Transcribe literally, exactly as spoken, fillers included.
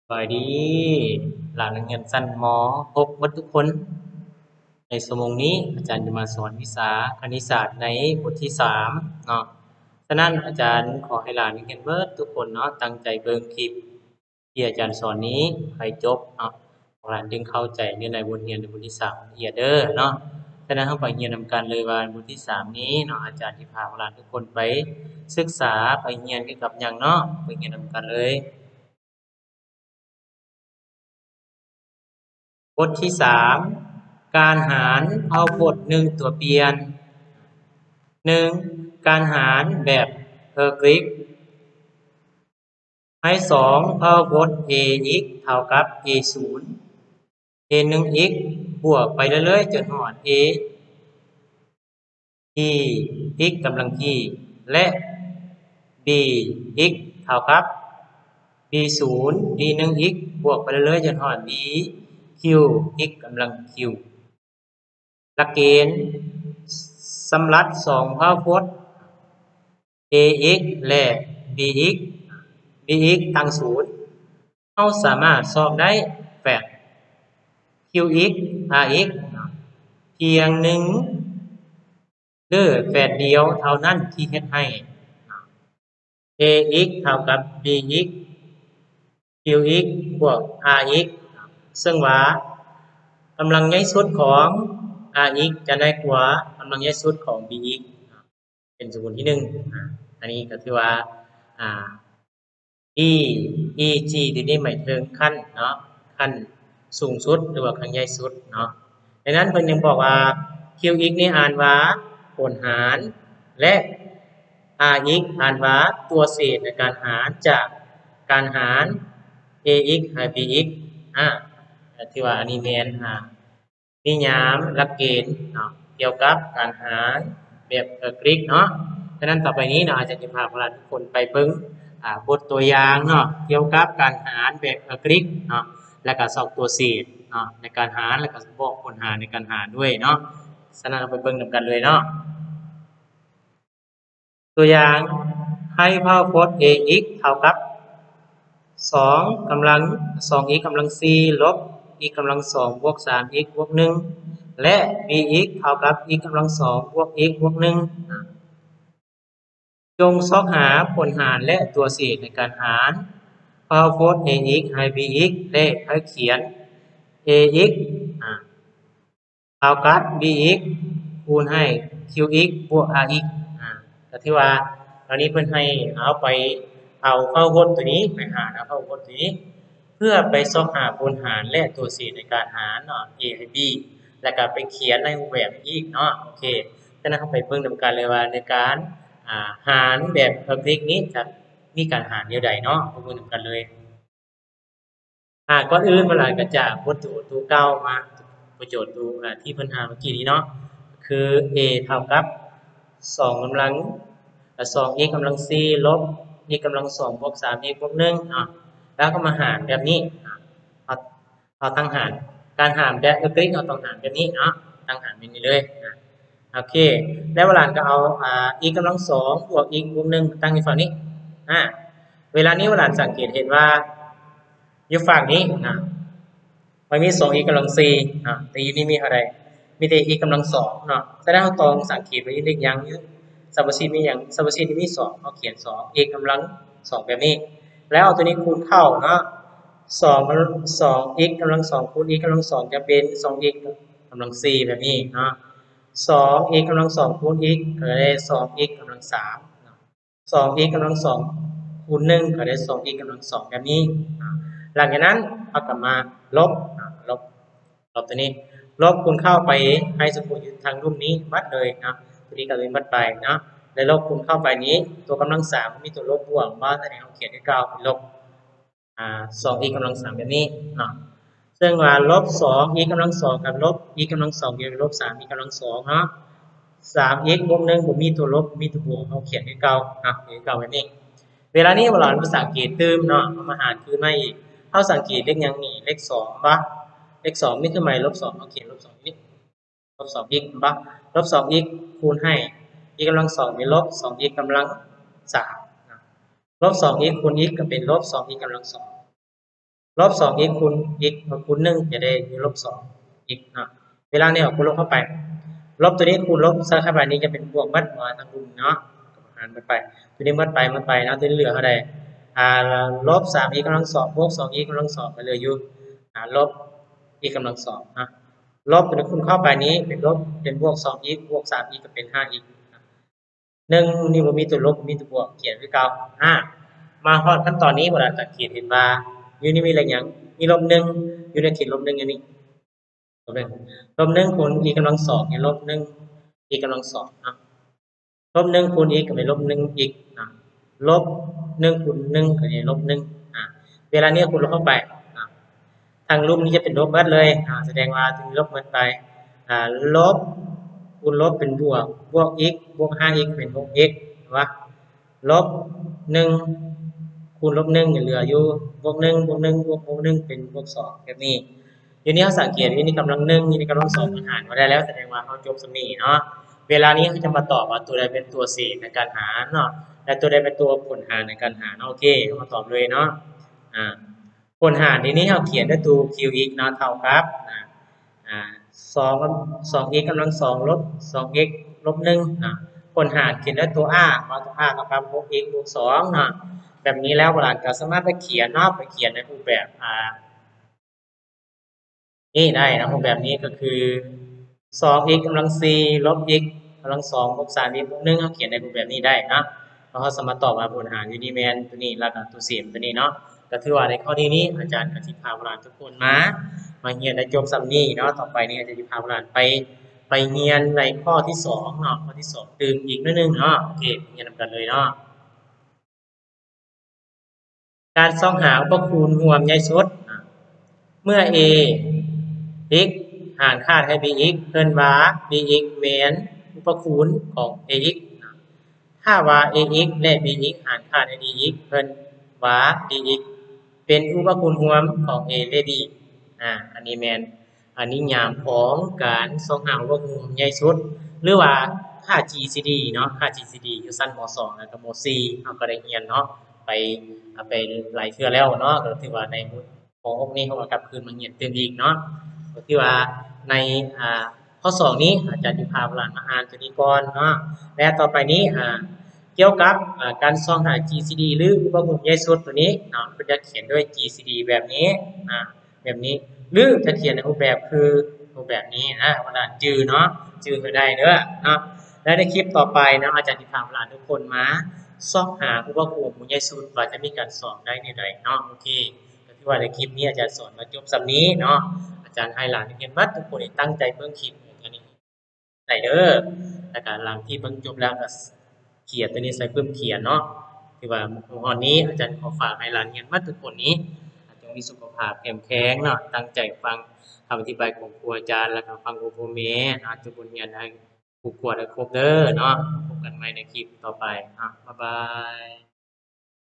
สวัสดีหลานนักเรียนชั้นม .หก หมดทุกคน ในชั่วโมงนี้อาจารย์จะมาสอนวิชาคณิตศาสตร์ในบทที่สามเนาะฉะนั้นอาจารย์ขอให้หลานนักเรียนเบิดทุกคนเนาะตั้งใจเบิ่งคลิปที่อาจารย์สอนนี้ให้จบเนาะหลานจึงเข้าใจในในบทเรียนในบทที่สามละเอียดเด้อเนาะฉะนั้นเราไปเรียนนำกันเลยว่าบทที่สามนี้เนาะอาจารย์สิพาหลานทุกคนไปศึกษาไปเรียนเกี่ยวกับหยังเนาะไปเรียนนำกันเลยบทที่สามการหารเอาบทหนึ่งตัวเปลี่ยน หนึ่งการหารแบบเออร์กริกให้สองพหพจน์ ax เท่ากับ a ศูนย์ a หนึ่ง x บวกไปเรื่อยๆจนหอด a e x กำลัง ที่และ b x เท่ากับ b ศูนย์ b หนึ่ง x บวกไปเรื่อยๆจนหอด b q x กำลัง q หลักเกณฑ์สำหรับสองพหพจน์ ax และ bx bx ตั้งศูนย์เราสามารถสอบได้แปด qx rx เพียงหนึ่งเด้อแปดเดียวเท่านั้นที่เฮ็ดให้ ax เท่ากับ bx qx บวก rx ซึ่งว่ากำลังใหญ่สุดของ rx จะได้กว่ากำลังใหญ่สุดของ bx เป็นสมมุติที่หนึ่งอันนี้ก็คือว่าอ่า e e g ที่นี่หมายถึงขั้นเนาะขั้นสูงสุดหรือว่าขั้นใหญ่สุดเนาะดังนั้นเพิ่นยังบอกว่า qx นี่อ่านว่าผลหารและ rx อ่านว่าตัวเศษในการหารจากการหาร ax หาร bx อ่าที่ว่าอันนี้แม่นอ่านิยามหลักเกณฑ์เนาะเกี่ยวกับการหารแบบเออร์กริกเนาะฉะนั้นต่อไปนี้เนาะอาจารย์จะพาพวกเราทุกคนไปเบิ่งอ่าบทตัวอย่างเนาะเกี่ยวกับการหารแบบเออร์กริกเนาะแล้วก็สอบตัวเศษเนาะในการหารแล้วก็บอกผลหารในการหารด้วยเนาะฉะนั้นเราไปเบิ่งนำกันเลยเนาะตัวอย่างให้พหพจน์ ax เท่ากับสองกำลัง สอง x กำลัง สี่ ลบ x กำลัง สอง บวก สาม x บวก หนึ่ง และ bx เท่ากับ x กำลัง สอง บวก x บวก หนึ่ง จงซอกหาผลหารและตัวเศษในการหารพหพจน์ ax ให้ bx และให้เขียน ax เท่ากับ bx คูณให้ qx บวก rx อ่าก็ที่ว่าตอนนี้เพิ่นให้เอาไปเอาพหพจน์ตัวนี้ไปหารเอาพหพจน์ตัวนี้เพื่อไปซอกหาผลหารและตัวเศษในการหารเนาะ a ให้ b แล้วก็ไปเขียนในรูปแบบอีกเนาะโอเคฉะนั้นเราไปเบิ่งนำกันเลยว่าในการอ่าหารแบบเออร์กริกนี้จะมีการหารแนวใดเนาะมาเบิ่งนำกันเลยอ่าก่อนอื่นเวลาก็จะบทโจทย์ตัวเก่ามาบทโจทย์ตัวอ่าที่เพิ่นหาเมื่อกี้นี้เนาะคือ a เท่ากับสองกำลังอ่า สอง x กำลัง สี่ ลบ x กำลัง สอง บวก สาม x บวก หนึ่งเนาะแล้วก็มาหารแบบนี้เอาเอาตั้งหารการหารแบบเออร์กริกเราต้องหารแบบนี้เนาะตั้งหารแบบนี้เลยนะโอเคแล้วเวลาก็เอาอ่า x กำลัง สอง บวก x บวก หนึ่งตั้งอยู่ฝั่งนี้อ่าเวลานี้เวลาสังเกตเห็นว่าอยู่ฝั่งนี้นะมันมี สอง x กำลัง สี่อ่าแต่อยู่นี่มีอะไรมีแต่ x กำลัง สองเนาะแสดงว่าตองสังเกตไว้เลขยังอยู่สรรพสิ่งมีหยังสรรพสิ่งที่มีสองเขาเขียนสอง x กำลัง สองแบบนี้แล้วเอาตัวนี้คูณเข้าเนาะสอง สอง x กำลัง สองคูณ x กำลัง สองจะเป็น สอง x กำลัง สี่แบบนี้เนาะสอง x กำลัง สองคูณ x ก็ได้ สอง x กำลัง สามสอง x กำลัง สองคูณ หนึ่งก็ได้ สอง x กำลัง สองแบบนี้หลังจากนั้นเอากลับมาลบลบลบตัวนี้ลบคูณเข้าไปให้สมมุติอยู่ทางรูปนี้วัดเลยนะตัวนี้ก็เลยวัดไปนะแล้วลบคูณเข้าไปนี้ตัวกำลังสามมีตัวลบบวกบ้างแสดงเราเขียนด้วยเก้าเป็นลบอ่า สอง x กำลัง สามแบบนี้เนาะซึ่งว่าลบ สอง x กำลัง สองกับลบ x กำลัง สองเกี่ยวกับลบ สาม x กำลัง สองเนาะสาม x บวก หนึ่งบ่มีตัวลบมีตัวบวกเราเขียนด้วยเก้าเนาะด้วยเก้าแบบนี้เวลานี้เวลาเราสังเกตตื่มเนาะเอามาหารคืนมาอีกเฮาสังเกตเลขหยังนี่เลขสองบ่เลขสองนี่คือหมายลบสองเราเขียนลบสองนี่ลบ สอง x บ่ลบ สอง x คูณให้ x กำลัง สองเป็นลบ สอง x กำลัง สามลบ สอง x คูณ x ก็เป็นลบ สอง x กำลัง สองลบสอง x คูณ x คูณหนึ่งจะได้อยู่ลบสอง x เนาะเวลาเนี่ยคูณลบเข้าไปลบตัวนี้คูณลบซะเข้าไปนี้จะเป็นบวกมัดมาทั้งกลุ่มเนาะหารมันไปตัวนี้มัดไปมัดไปนะตัวนี้เหลือเท่าใดอ่าลบสาม x กำลังสองบวกสอง x กำลังสองไปเลยอยู่อ่าลบ x กำลังสองนะลบตัวนี้คูณเข้าไปนี้เป็นลบเป็นบวกสอง x บวกสาม x ก็เป็นห้า x หนึ่งนี่บ่มีตัวลบมีตัวบวกเขียนคือเก่าห้ามาฮอดขั้นตอนนี้บ่ล่ะจะเขียนเห็นว่าอยู่นี่มีอะไรหยังมีลบหนึ่งอยู่ในขีดลบหนึ่งอย่างนี้ลบหนึ่งลบหนึ่งคูณ x กำลังสองเนี่ยลบหนึ่ง x กำลังสองนะลบหนึ่งคูณ x ก็เป็นลบหนึ่ง x นะลบหนึ่งคูณหนึ่งก็เป็นลบหนึ่งอ่าเวลานี้คูณลบเข้าไปอ่าทางรูปนี้จะเป็นลบหมดเลยอ่าแสดงว่าถึงลบหมดไปอ่าลบคูณลบเป็นบวกบวก x บวก ห้า x เป็น หก x วะลบหนึ่งคูณลบหนึ่งเหลืออยู่บวกหนึ่งบวกหนึ่งบวกบวกหนึ่งเป็นบวกสองแบบนี้ทีนี้เขาสังเกตว่านี่กำลังหนึ่งนี่กำลังสองหารมาได้แล้วแสดงว่าเขาจบสมีเนาะเวลานี้เขาจะมาตอบว่าตัวใดเป็นตัวเศษในการหารเนาะและตัวใดเป็นตัวผลหารในการหารโอเคเขามาตอบเลยเนาะอ่าผลหารทีนี้เขาเขียนด้วยตัว qx เนาะเท่ากับอ่าอ่าสองสอง x กำลังสองลบสอง x ลบหนึ่งนะผลหารเขียนด้วยตัว r มาตัว r กับ หก x บวกสองเนาะแบบนี้แล้วโบราณก็สามารถไปเขียนเนาะไปเขียนในรูปแบบอ่านี่ได้นะรูปแบบนี้ก็คือสอง x กำลังสี่ลบ x กำลังสองลบสาม x บวกหนึ่งเขาเขียนในรูปแบบนี้ได้นะแล้วเขาสามารถตอบมาผลหารยูนิแมนตัวนี้แล้วก็ตัวเสียมตัวนี้เนาะก็ถือว่าในข้อนี้นี้อาจารย์กสิภาโบราณทุกคนมามาเรียนในจบซัมนี่เนาะต่อไปนี้อาจารย์จะพาโบราณไปไปเรียนในข้อที่สองเนาะข้อที่สองตื่นอีกนิดนึงเนาะโอเคเรียนนำกันเลยเนาะการซ่องหาอุปคูณรวมใหญ่สุดเมื่อ a x หารค่าให้ bx เพิ่นว่า bx แม่นอุปคูณของ ax ถ้าว่า ax และ bx หารค่าให้ dx เพิ่นว่า dx เป็นอุปคูณรวมของ a และ b อ่าอันนี้แม่นอันนี้ยามของการซ่องหาอุปคูณใหญ่สุดหรือว่าค่า จี ซี ดี เนาะค่า จี ซี ดี อยู่ชั้นม.สอง แล้วก็ม.สี่เฮาก็ได้เรียนเนาะไปไปหลายเทื่อแล้วเนาะก็ถือว่าในม.หกนี้เขาก็กลับคืนมาเรียนเติมอีกเนาะก็คือว่าในอ่าข้อสองนี้อาจารย์จะพาหลานมาอ่านตัวนี้ก่อนเนาะและต่อไปนี้อ่าเกี่ยวกับการซ่องหา จี ซี ดี หรืออุปกรณ์ใหญ่สุดตัวนี้เนาะเพิ่นจะเขียนด้วย จี ซี ดี แบบนี้อ่าแบบนี้หรือจะเขียนในรูปแบบคือรูปแบบนี้นะว่าจื่อเนาะจื่อให้ได้เด้อเนาะและในคลิปต่อไปนะอาจารย์จะพาหลานทุกคนมาซ่องหาอุปกรณ์ใหญ่สุดว่าจะมีการสอนได้ในใดเนาะโอเคก็คือว่าในคลิปนี้อาจารย์สอนมาจบสำนี้เนาะอาจารย์ให้หลานนักเรียนมัดทุกคนตั้งใจเบิ่งคลิปอันนี้ใส่เด้อแล้วก็หลังที่เบิ่งจบแล้วก็เขียนตัวนี้ใส่เพิ่มเขียนเนาะที่ว่าตอนนี้อาจารย์ขอฝากให้หลานเรียนมัดทุกคนนี้จงมีสุขภาพเข้มแข็งเนาะตั้งใจฟังคำอธิบายของครูอาจารย์แล้วก็ฟังครูพ่อแม่นะทุกคนเรียนให้ครูกวดให้ครบเด้อเนาะพบกันใหม่ในคลิปต่อไปอ่ะบ๊ายบาย